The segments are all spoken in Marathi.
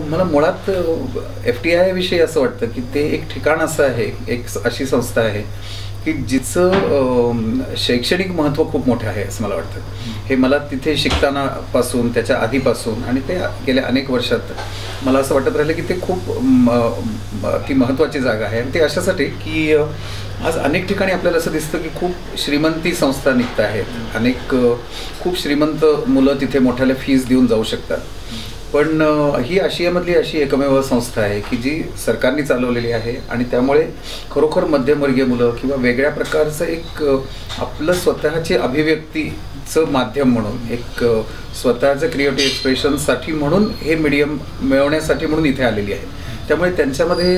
मला मुळात FTII विषयी असं वाटतं की ते एक ठिकाण असं आहे, एक अशी संस्था आहे की जिचं शैक्षणिक महत्त्व खूप मोठं आहे असं मला वाटतं. हे मला तिथे शिकताना पासून, त्याच्या आधीपासून आणि ते गेल्या अनेक वर्षात मला असं वाटत राहिलं की ते खूप ती महत्त्वाची जागा आहे. आणि ते अशासाठी की आज अनेक ठिकाणी आपल्याला असं दिसतं की खूप श्रीमंती संस्था निघत आहेत, अनेक खूप श्रीमंत मुलं तिथे मोठ्याला फीज देऊन जाऊ शकतात. पण ही आशियामधली अशी एकमेव संस्था आहे की जी सरकारने चालवलेली आहे आणि त्यामुळे खरोखर मध्यमवर्गीय मुलं किंवा वेगळ्या प्रकारचं एक आपलं स्वतःची अभिव्यक्तीचं माध्यम म्हणून, एक स्वतःचं क्रिएटिव्ह एक्सप्रेशनसाठी म्हणून हे मीडियम मिळवण्यासाठी म्हणून इथे आलेली आहे. त्यामुळे त्यांच्यामध्ये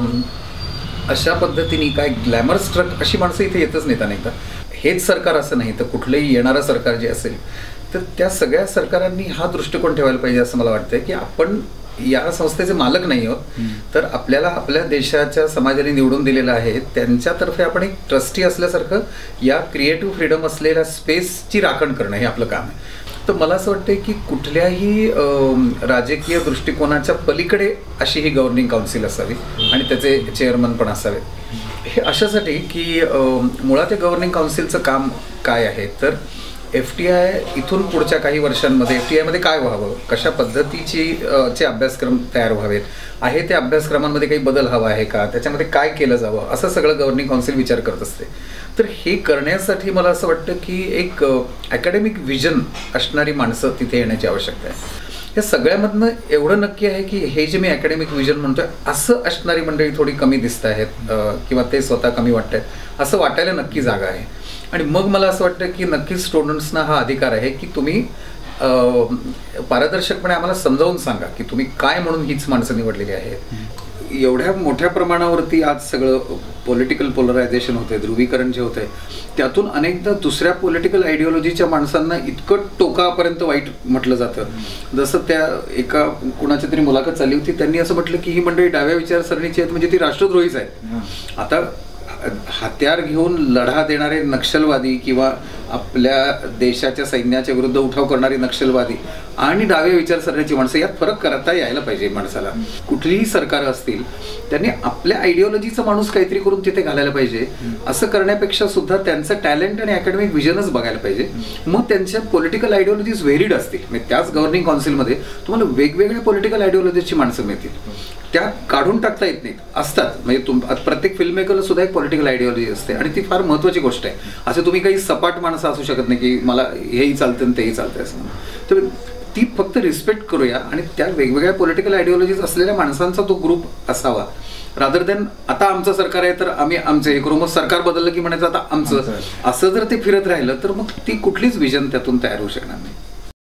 अशा पद्धतीने काय ग्लॅमर स्ट्रक अशी माणसं इथे येतच नाहीत अनेकदा. हेच सरकार असं नाही तर कुठलंही येणारं सरकार जे असेल तर त्या सगळ्या सरकारांनी हा दृष्टिकोन ठेवायला पाहिजे असं मला वाटतं की आपण या संस्थेचे मालक नाही आहोत, तर आपल्याला आपल्या देशाच्या समाजाने निवडून दिलेलं आहे, त्यांच्यातर्फे आपण एक ट्रस्टी असल्यासारखं या क्रिएटिव्ह फ्रीडम असलेल्या स्पेसची राखण करणं हे आपलं काम आहे. तर मला असं वाटतं की कुठल्याही राजकीय दृष्टिकोनाच्या पलीकडे अशी ही गव्हर्निंग काउन्सिल असावी आणि त्याचे चेअरमन पण असावे. हे अशासाठी की मुळात या गव्हर्निंग काउन्सिलचं काम काय आहे तर FTII इथून पुढच्या काही वर्षांमध्ये FTII काय व्हावं, कशा पद्धतीचे अभ्यासक्रम तयार व्हावेत, आहे त्या अभ्यासक्रमांमध्ये काही बदल हवा आहे का, त्याच्यामध्ये काय केलं जावं, असं सगळं गव्हर्निंग काउन्सिल विचार करत असते. तर हे करण्यासाठी मला असं वाटतं की एक अकॅडमिक व्हिजन असणारी माणसं तिथे येण्याची आवश्यकता आहे. या सगळ्यामधनं एवढं नक्की आहे की हे जे मी अकॅडमिक व्हिजन म्हणतोय असं असणारी मंडळी थोडी कमी दिसत आहेत किंवा ते स्वतः कमी वाटत आहेत असं वाटायला नक्की जागा आहे. आणि मग मला असं वाटतं की नक्कीच स्टुडंट्सना हा अधिकार आहे की तुम्ही पारदर्शकपणे आम्हाला समजावून सांगा की तुम्ही काय म्हणून हीच माणसं निवडलेली आहेत. एवढ्या मोठ्या प्रमाणावरती आज सगळं पॉलिटिकल पोलरायझेशन होतं आहे, ध्रुवीकरण जे होतं आहे, त्यातून अनेकदा दुसऱ्या पॉलिटिकल आयडिओलॉजीच्या माणसांना इतकं टोकापर्यंत वाईट म्हटलं जातं. जसं त्या एका कुणाच्या तरी मुलाखत चालली होती, त्यांनी असं म्हटलं की ही मंडळी डाव्या विचारसरणीची आहेत म्हणजे ती राष्ट्रद्रोहीच आहेत. आता हत्यार घेऊन लढा देणारे नक्षलवादी किंवा आपल्या देशाच्या सैन्याच्या विरुद्ध उठाव करणारे नक्षलवादी आणि डाव्या विचारसरणीची माणसं यात फरक करता यायला पाहिजे माणसाला. कुठलीही सरकार असतील त्यांनी आपल्या आयडिओलॉजीचा माणूस काहीतरी करून तिथे घालायला पाहिजे. असं करण्यापेक्षा सुद्धा त्यांचं टॅलेंट आणि अकॅडमिक व्हिजनच बघायला पाहिजे. मग त्यांच्या पॉलिटिकल आयडिओलॉजीज व्हेरीड असतील, म्हणजे त्याच गव्हर्निंग काउन्सिलमध्ये तुम्हाला वेगवेगळ्या पॉलिटिकल आयडिओलॉजीची माणसं मिळतील, त्या काढून टाकता येत नाहीत, असतात. म्हणजे प्रत्येक फिल्ममेकरला सुद्धा एक पॉलिटिकल आयडिओलॉजी असते आणि ती फार महत्त्वाची गोष्ट आहे. असं तुम्ही काही सपाट माणसं असू शकत नाही की मला हेही चालतं आणि तेही चालतंय असं. तर ती फक्त रिस्पेक्ट करूया आणि त्या वेगवेगळ्या पॉलिटिकल आयडिओलॉजीज असलेल्या माणसांचा तो ग्रुप असावा, रादर दॅन आता आमचं सरकार आहे तर आम्ही आमचं हे करू, मग सरकार बदललं की म्हणायचं आता आमचं, असं जर ते फिरत राहिलं तर मग ती कुठलीच विजन त्यातून तयार होऊ शकणार नाही.